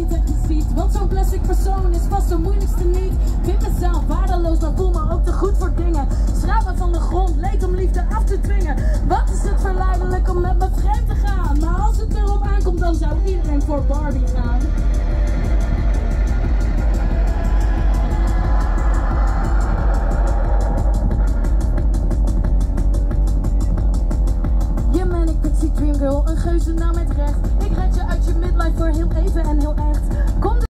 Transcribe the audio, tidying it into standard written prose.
niet echt ziet. Want zo'n plastic persoon is vast de moeilijkste niet. Vind mezelf waardeloos, maar voel me ook te goed voor dingen. Schrapen van de grond, leed om liefde af te dwingen. Wat is het verleidelijk om met me vreemd te gaan? Maar als het erop aankomt, dan zou iedereen voor Barbie gaan. Dreamgirl, een geuze naam met recht. Ik red je uit je midlife voor heel even en heel echt.